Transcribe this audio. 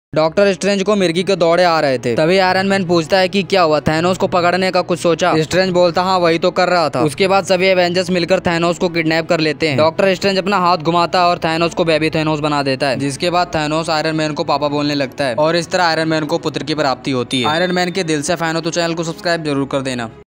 Doctor strange को मिर्गी के दौड़े आ रहे थे। तभी आयरन मैन पूछता है कि क्या हुआ, थैनोस को पकड़ने का कुछ सोचा? स्ट्रेंज बोलता हाँ वही तो कर रहा था। उसके बाद सभी एवेंजर्स मिलकर थैनोस को किडनैप कर लेते हैं। डॉक्टर स्ट्रेंज अपना हाथ घुमाता है और थैनोस को बेबी थैनोस बना देता है, जिसके बाद थैनोस आयरन मैन को पापा बोलने लगता है और इस तरह आयरन मैन को पुत्र की प्राप्ति होती है। आयरन मैन के दिल से फैन हो तो चैनल को सब्सक्राइब जरूर कर देना।